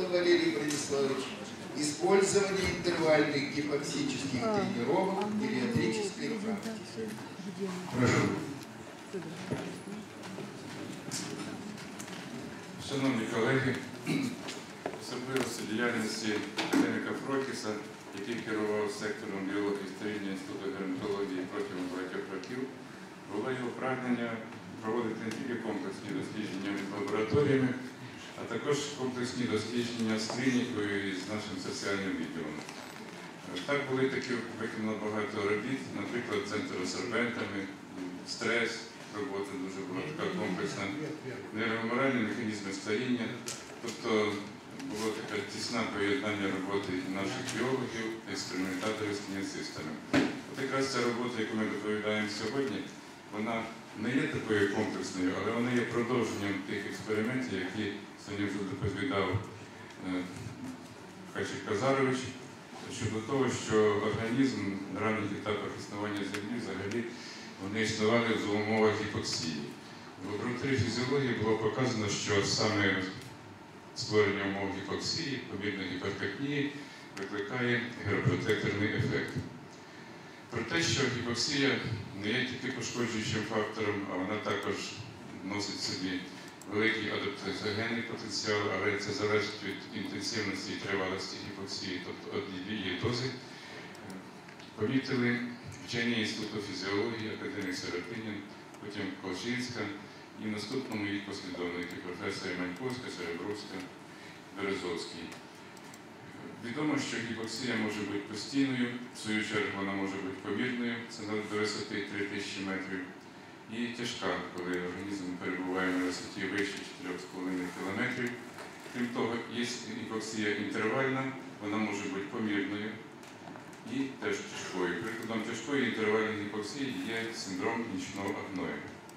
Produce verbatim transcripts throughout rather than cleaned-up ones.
Валерий Брониславович, использование интервальных гипоксических тренировок в гериатрической практике. Прошу. Шановні колеги, особливості діяльності академіка Фротіса, який керував сектором біології старіння Інституту геронтології протягом багатьох років, було його прагнення проводити не тільки комплексні дослідження з лабораторіями, а також комплексні дослідження з клінікою і з нашим соціальним відділом. Так були такі виконано багато робіт, наприклад, центр з сорбентами, стрес, робота дуже була така комплексна, нейроморальні механізми старіння, тобто було таке тісне поєднання роботи наших біологів, експериментаторів з клініцистами. От якраз ця робота, яку ми доповідаємо сьогодні, вона не є такою комплексною, але вона є продовженням тих експериментів, які сьогодні вже доповідав Хачик Казарович, щодо того, що організм на ранніх етапах існування Землі взагалі вони існували в умовах гіпоксії. В лабораторії фізіології було показано, що саме створення умов гіпоксії, помірної гіперкапнії, викликає геропротекторний ефект. Про те, що гіпоксія не є тільки пошкоджуючим фактором, а вона також носить собі великий адаптогенний потенціал, але це залежить від інтенсивності і тривалості гіпоксії, тобто від її дози, помітили вчені Інституту фізіології, академік Сарапінін, потім Колчинська і в наступному їх послідовники професори Маньковська, Серебровська, Березовський. Відомо, що гіпоксія може бути постійною, в свою чергу вона може бути помірною, це до висоти три тисячі метрів, і тяжка, коли організм перебуває на висоті вище чотирьох з половиною кілометрів. Крім того, є гіпоксія інтервальна, вона може бути помірною і теж тяжкою. Прикладом тяжкої інтервальної гіпоксії є синдром нічного апноя.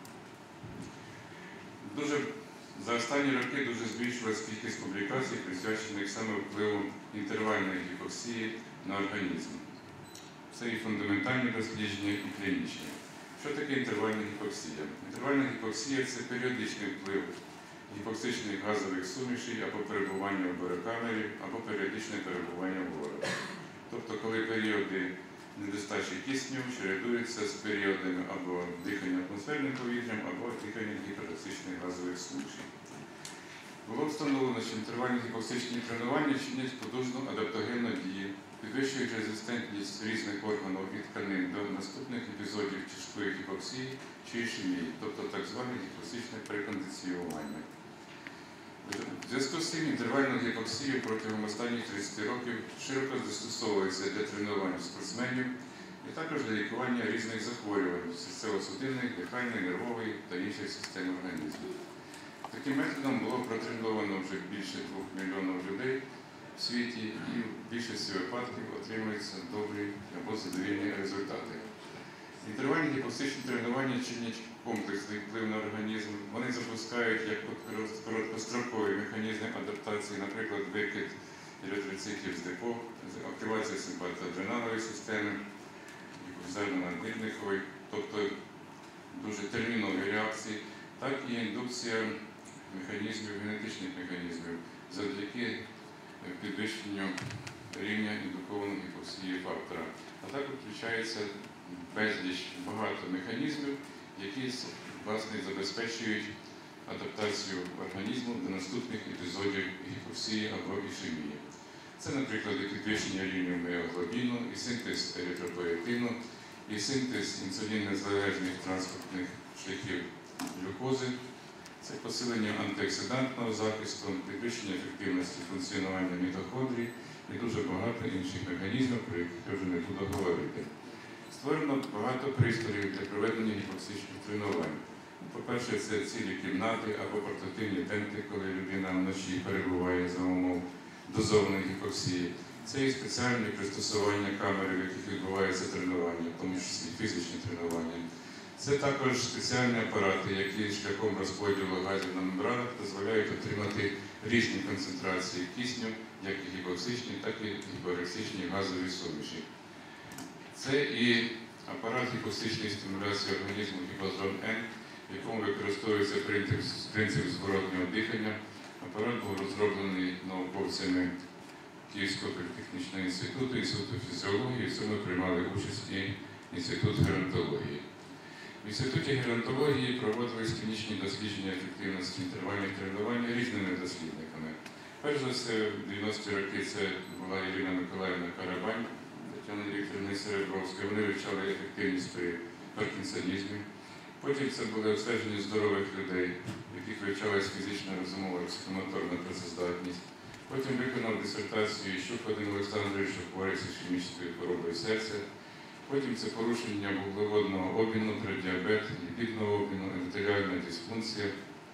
Дуже За останні роки дуже збільшилась кількість публікацій, присвячених саме впливу інтервальної гіпоксії на організм. Це і фундаментальні дослідження, і клінічні. Що таке інтервальна гіпоксія? Інтервальна гіпоксія – це періодичний вплив гіпоксичних газових сумішей або перебування в барокамері, або періодичне перебування в ворогах. Тобто, коли періоди недостачі кисню чередуються з періодами або дихання атмосферним повітрям, або дихання гіпотоксичних газових сумішей. Було встановлено, що інтервальні гіпоксичні тренування чинять потужну адаптогенну дію, підвищують резистентність різних органів і тканин до наступних епізодів тяжкої гіпоксії чи ішемії, тобто так зване гіпоксичне перекондиціювання. В зв'язку з цим інтервальну гіпоксію протягом останніх тридцяти років широко застосовується для тренувань спортсменів і також для лікування різних захворювань серцево-судинних, дихальної, нервової та інших систем організму. Таким методом було протреновано вже більше двох мільйонів людей в світі, і в більшості випадків отримуються добрі або задовільні результати. Інтервальні гіпоксичні тренування чинять комплексний вплив на організм. Вони запускають як короткострокові механізми адаптації, наприклад, викид еритроцитів з депо, активація симпатоадреналової системи, гіпофізарно-наднирникової, тобто дуже термінові реакції, так і індукція механізмів, генетичних механізмів завдяки підвищенню рівня індукованої гіпоксії фактора. А так включається безліч багато механізмів, які власне забезпечують адаптацію організму до наступних епізодів гіпоксії або ішемії. Це, наприклад, і підвищення рівня міоглобіну, і синтез еритропоетину, і синтез інсуліннезалежних транспортних шляхів глюкози, це посилення антиоксидантного захисту, підвищення ефективності функціонування мітохондрій і дуже багато інших механізмів, про яких я вже не буду говорити. Створено багато пристроїв для проведення гіпоксичних тренувань. По-перше, це цілі кімнати або портативні тенти, коли людина вночі перебуває за умов дозованої гіпоксії. Це і спеціальні пристосування камери, в яких відбувається тренування, в тому числі фізичні тренування. Це також спеціальні апарати, які шляхом розподілу газів на мембранах дозволяють отримати різні концентрації кисню, як і гіпоксичні, так і гіперексичні газові суміші. Це і апарат гіпоксичної стимуляції організму Гіпозон-Н, в якому використовується принцип, принцип зворотнього дихання. Апарат був розроблений науковцем науковцями Київського політехнічного інституту, Інституту фізіології, в цьому приймали участь і Інститут геронтології. В Інституті геронтології проводились клінічні дослідження ефективності інтервальних тренувань різними дослідниками. Перш за все, в дев'яності роки це була Ірина Миколаївна Карабань, Тетяна Вікторівна Серебровська. Вони вивчали ефективність при паркінсонізмі. Потім це були обстеження здорових людей, в яких вивчалась фізична, розумова і психомоторна працездатність. Потім виконав дисертацію Щук Вадим Олександрович, що хворий з ішемічною хворобою серця. Потім це порушення вуглеводного обміну, преддіабет, ліпідного обміну, ендотеліальна дисфункція.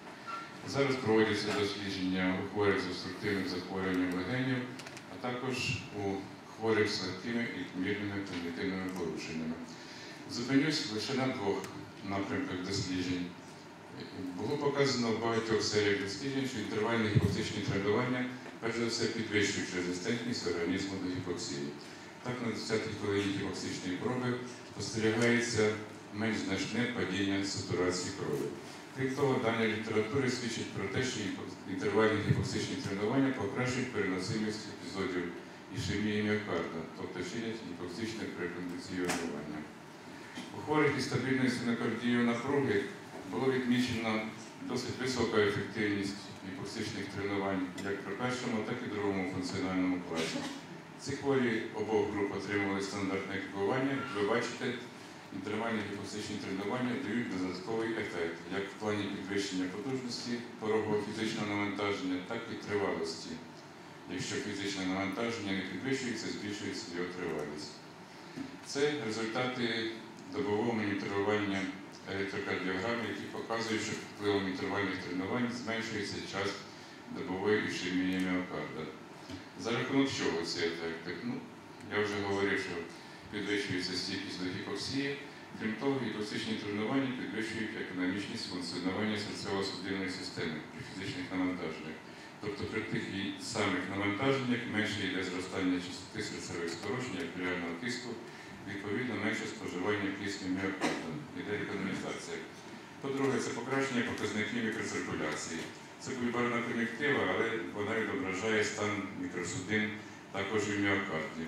Зараз проводяться дослідження у хворих з обструктивним захворюванням легенів, а також у хворих з легкими і помірними когнітивними порушеннями. Зупинюсь лише на двох напрямках досліджень. Було показано в багатьох серіях досліджень, що інтервальні гіпоксичні тренування перш за все підвищують резистентність організму до гіпоксії. Так, на десятій хвилині гіпоксичної проби спостерігається менш значне падіння сатурації крові. Крім того, дані літератури свідчать про те, що інтервальні гіпоксичні тренування покращують переносимість епізодів ішемії міокарда, тобто чинять гіпоксичне прекондиціонування. У хворих із стабільною синокардією напруги було відмічено досить висока ефективність гіпоксичних тренувань як при першому, так і другому функціональному класі. Ці хворі обох груп отримували стандартне еквіпування. Ви бачите, інтервальні гіпоксичні тренування дають додатковий ефект, як в плані підвищення потужності порогового фізичного навантаження, так і тривалості. Якщо фізичне навантаження не підвищується, збільшується його тривалість. Це результати добового моніторування електрокардіограми, які показують, що впливом інтервальних тренувань зменшується час добової ішемії міокарда. За рахунок чого ці ефекти? Ну, я вже говорив, що підвищується стійкість до гіпоксії. Крім того, гіпоксичні тренування підвищують економічність функціонування серцево-судинної системи при фізичних навантаженнях. Тобто при тих і самих навантаженнях менше йде зростання частоти серцевих скорочень, артеріального тиску, відповідно менше споживання кисню міокардом, іде економізація. По-друге, це покращення показників мікроциркуляції. Це бульбарна кон'юнктива, але вона відображає стан мікросудин також і в міокарді.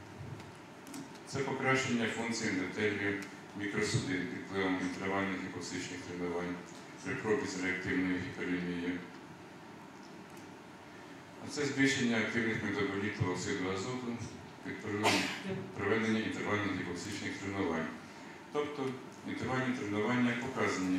Це покращення функції ендотелію мікросудин під впливом інтервальних гіпоксичних тренувань при пробі з реактивною гіперемією. А це збільшення активних метаболітів оксиду азоту під впливом проведення інтервальних гіпоксичних тренувань. Тобто інтервальні тренування показані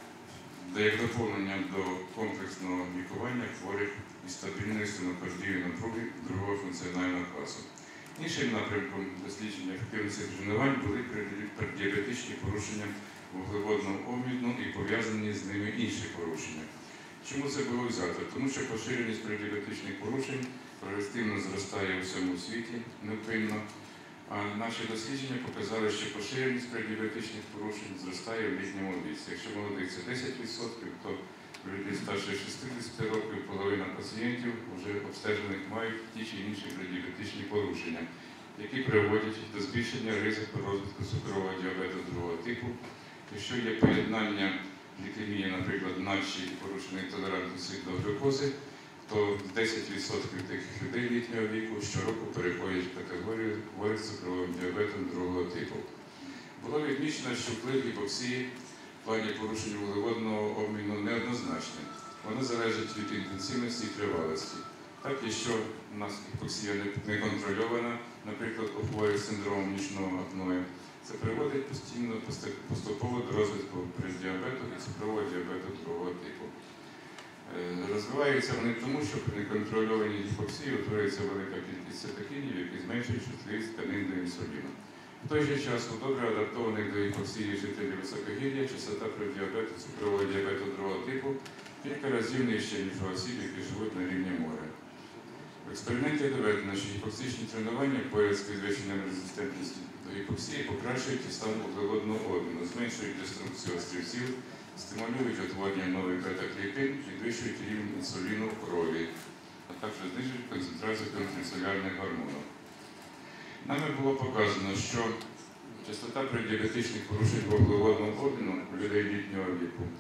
як доповнення до комплексного лікування хворих із стабільною стенокардією напруги другого функціонального класу. Іншим напрямком дослідження ефективності тренувань були преддіабетичні порушення вуглеводного обміну і пов'язані з ними інші порушення. Чому це було взято? Тому що поширеність преддіабетичних порушень прогресивно зростає у всьому світі невпинно, а наші дослідження показали, що поширеність преддіабетичних порушень зростає в літньому віці. Якщо молодих це десять відсотків, то у людей старше шістдесят років половина пацієнтів вже обстежених мають ті чи інші преддіабетичні порушення, які приводять до збільшення ризику розвитку цукрового діабету другого типу. Якщо є поєднання глікемії, наприклад, наче і порушеної толерантності до глюкози, то десять відсотків таких людей літнього віку щороку переходять в категорію хворих з цукровим діабетом другого типу. Було відмічено, що вплив гіпоксії в плані порушення вуглеводного обміну неоднозначний. Воно залежить від інтенсивності і тривалості. Так, якщо у нас гіпоксія не контрольована, наприклад, у хворих з синдромом нічного апноя, це приводить постійно, поступово до розвитку преддіабету і цукрового діабету другого типу. Розвиваються вони тому, що при неконтрольованій гіпоксії утворюється велика кількість цитокінів, які зменшують чутливість тканин до інсуліну. В той же час у добре адаптованих до гіпоксії жителів високогір'я частота преддіабету, цукрового діабету другого типу кілька разів нижча, ніж у осіб, які живуть на рівні моря. В експерименті доведено, що гіпоксичні тренування поряд з підвищенням резистентності до гіпоксії покращують і стан вуглеводного обміну, зменшують деструкцію острівців, стимулюють утворення нових бета-клітин, підвищують рівень інсуліну в крові, а також знижують концентрацію контрацелюлярних гормонів. Нами було показано, що частота преддіабетичних порушень вуглеводного обміну у людей літнього віку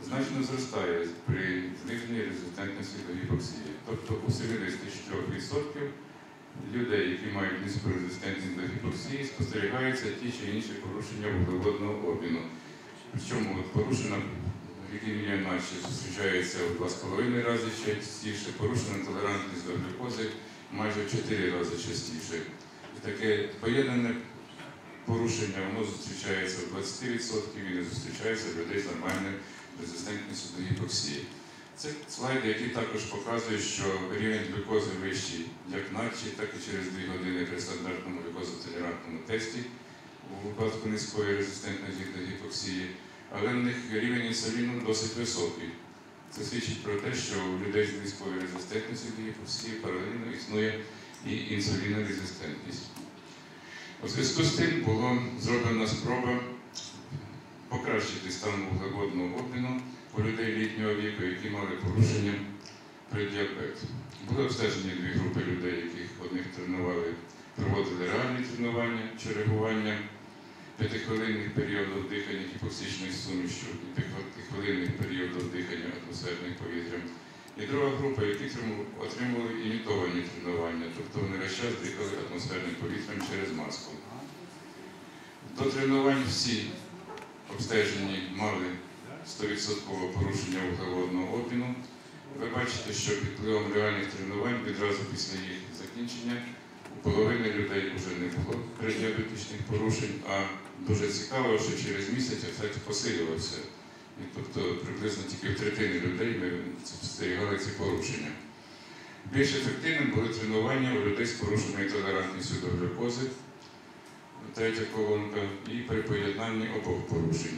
значно зростає при зниженні резистентності до гіпоксії. Тобто у сімдесят чотири відсотки людей, які мають низьку резистентність до гіпоксії, спостерігаються ті чи інші порушення вуглеводного обміну. Причому от порушена глікемія наче зустрічається в два з половиною рази частіше, порушена толерантність до глюкози майже в чотири рази частіше. І таке поєднане порушення, воно зустрічається в двадцять відсотків і не зустрічається в людей з нормальною резистентністю до гіпоксії. Це слайди, які також показують, що рівень глюкози вищий як наче, так і через дві години при стандартному глюкозотолерантному тесті у випадку низької резистентності до гіпоксії, але в них рівень інсуліну досить високий. Це свідчить про те, що у людей з низькою резистентністю до гіпоксії паралельно існує і інсулінорезистентність. У зв'язку з тим була зроблена спроба покращити стан вуглеводного обміну у людей літнього віку, які мали порушення преддіабет. Були обстежені дві групи людей, яких одних тренували, проводили реальні тренування чи реагування п'ятихвилинних періодів дихання гіпоксичною сумішю і п'ятихвилинних періодів дихання атмосферним повітрям. І друга група, які отримували імітовані тренування, тобто вони весь час дихали атмосферним повітрям через маску. До тренувань всі обстежені мали сто відсотків порушення вуглеводного обміну. Ви бачите, що під впливом реальних тренувань відразу після їх закінчення у половини людей вже не було преддіабетичних порушень, а дуже цікаво, що через місяць ефект посилювався. І тобто приблизно тільки в третині людей ми спостерігали ці порушення. Більш ефективним були тренування у людей з порушеною толерантністю до глюкози, третя колонка, і при поєднанні обох порушень.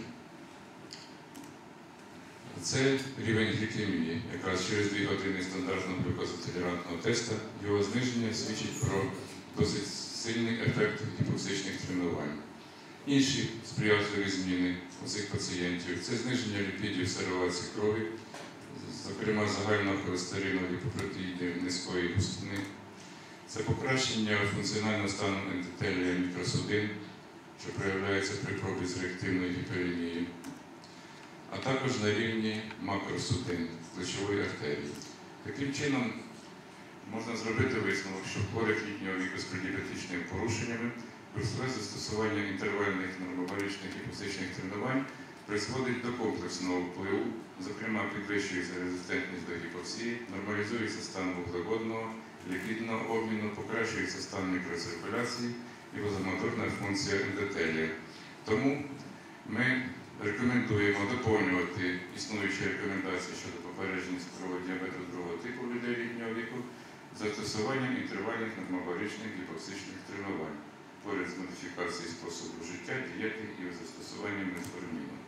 Це рівень глікемії. Якраз через дві години стандартного глюкозотолерантного тесту його зниження свідчить про досить сильний ефект гіпоксичних тренувань. Інші сприятливі зміни у цих пацієнтів – це зниження ліпідів сироватці крові, зокрема загального холестерину, ліпопротеїдів низької густини. Це покращення функціонального стану ендотелія мікросудин, що проявляється при пробі з реактивною гіперемією, а також на рівні макросудин плечової артерії. Таким чином, можна зробити висновок, що в хворих літнього віку з преддіабетичними порушеннями курсове застосування інтервальних нормобаричних гіпоксичних тренувань призводить до комплексного впливу, зокрема підвищується резистентність до гіпоксії, нормалізується стан вуглеводного, ліпідного обміну, покращується стан мікроциркуляції і вазомоторна функція ендотелія. Тому ми рекомендуємо доповнювати існуючі рекомендації щодо попередження цукрового діабету другого типу у людей літнього віку застосуванням інтервальних нормобаричних гіпоксичних тренувань поряд з модифікацією способу життя, дієти і застосуванням метформіну.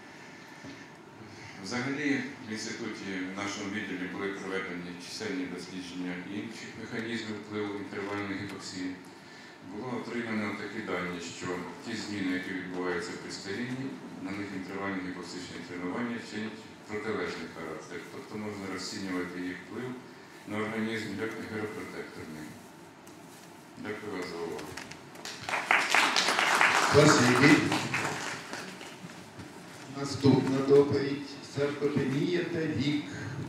Взагалі, в інституті, в нашому відділі були проведені чисельні дослідження інших механізмів впливу інтервальної гіпоксії. Було отримано такі дані, що ті зміни, які відбуваються при старінні, на них інтервальні гіпоксичні тренування чинять протилежний характер. Тобто можна розцінювати їх вплив на організм як геропротекторний. Дякую вас за увагу. Спасибі. Наступна доповідь. Саркопенія та вік